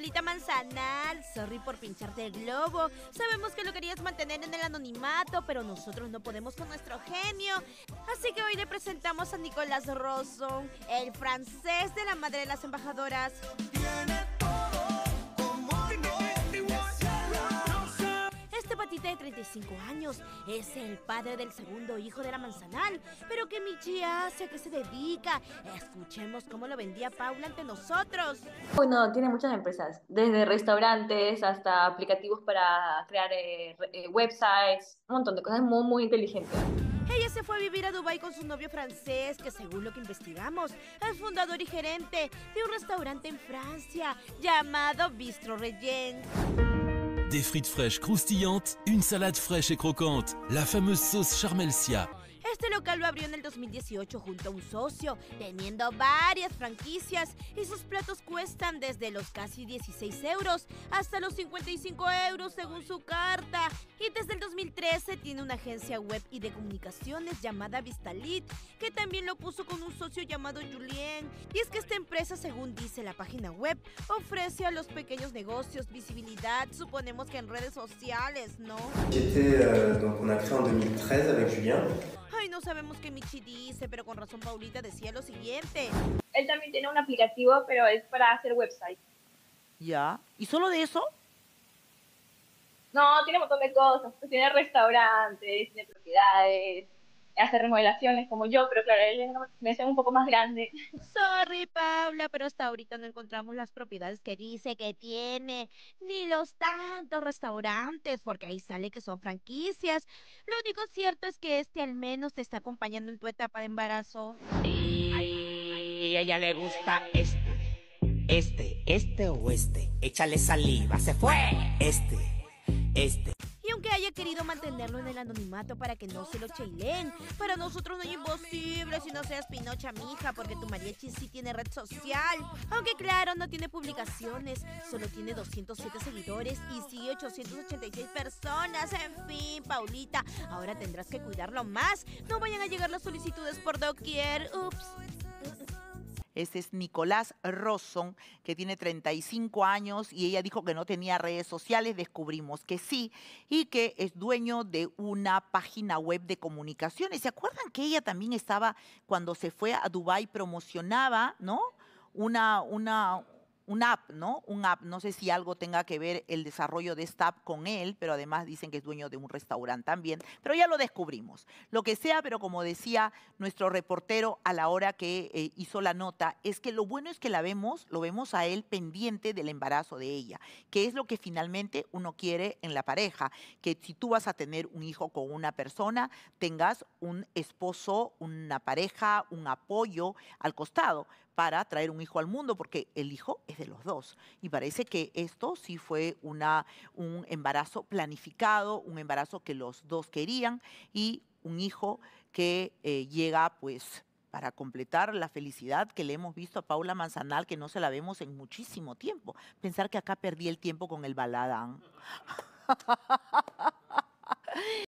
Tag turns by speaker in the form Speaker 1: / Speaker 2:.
Speaker 1: Paulita Manzanal, sorry por pincharte el globo. Sabemos que lo querías mantener en el anonimato, pero nosotros no podemos con nuestro genio. Así que hoy le presentamos a Nicolás Rosson, el francés de la madre de las embajadoras. Este patita de 35 años es el padre del segundo hijo de la Manzanal. ¿Pero qué Michi hace? ¿A qué se dedica? Escuchemos cómo lo vendía Paula ante nosotros.
Speaker 2: Bueno, tiene muchas empresas, desde restaurantes hasta aplicativos para crear websites, un montón de cosas muy inteligentes.
Speaker 1: Ella se fue a vivir a Dubái con su novio francés, que según lo que investigamos, es fundador y gerente de un restaurante en Francia llamado Bistro Regent.
Speaker 3: Des frites fraîches croustillantes, une salade fraîche et croquante, la fameuse sauce Charmelsia.
Speaker 1: Este local lo abrió en el 2018 junto a un socio, teniendo varias franquicias, y sus platos cuestan desde los casi 16 euros hasta los 55 euros según su carta. Y desde el 2013 tiene una agencia web y de comunicaciones llamada Vistalit, que también lo puso con un socio llamado Julien. Y es que esta empresa, según dice la página web, ofrece a los pequeños negocios visibilidad, suponemos que en redes sociales, ¿no?
Speaker 4: Donc on a créé en 2013 avec Julien.
Speaker 1: Ay, no sabemos qué Michi dice, pero con razón Paulita decía lo siguiente.
Speaker 5: Él también tiene un aplicativo, pero es para hacer website.
Speaker 6: Ya. ¿Y solo de eso?
Speaker 5: No, tiene un montón de cosas. Pues tiene restaurantes, tiene propiedades, hace remodelaciones como yo, pero claro, él es un poco más grande.
Speaker 1: Sorry, Paula, pero hasta ahorita no encontramos las propiedades que dice que tiene, ni los tantos restaurantes, porque ahí sale que son franquicias. Lo único cierto es que este al menos te está acompañando en tu etapa de embarazo.
Speaker 7: Y a ella le gusta este o este. Échale saliva, se fue. Este.
Speaker 1: Y aunque haya querido mantenerlo en el anonimato para que no se lo cheilen, para nosotros no es imposible si no seas Pinocha, mija, porque tu mariachi sí tiene red social. Aunque claro, no tiene publicaciones, solo tiene 207 seguidores y sigue 886 personas. En fin, Paulita, ahora tendrás que cuidarlo más. No vayan a llegar las solicitudes por doquier. Ups.
Speaker 6: Este es Nicolás Rosson, que tiene 35 años y ella dijo que no tenía redes sociales. Descubrimos que sí y que es dueño de una página web de comunicaciones. ¿Se acuerdan que ella también estaba, cuando se fue a Dubái, promocionaba, ¿no? Un app, ¿no? Un app, no sé si algo tenga que ver el desarrollo de esta app con él, pero además dicen que es dueño de un restaurante también, pero ya lo descubrimos. Lo que sea, pero como decía nuestro reportero a la hora que hizo la nota, es que lo bueno es que lo vemos a él pendiente del embarazo de ella, que es lo que finalmente uno quiere en la pareja, que si tú vas a tener un hijo con una persona, tengas un esposo, una pareja, un apoyo al costado para traer un hijo al mundo, porque el hijo es de los dos. Y parece que esto sí fue un embarazo planificado, un embarazo que los dos querían y un hijo que llega pues para completar la felicidad que le hemos visto a Paula Manzanal, que no se la vemos en muchísimo tiempo. Pensar que acá perdí el tiempo con el baladán.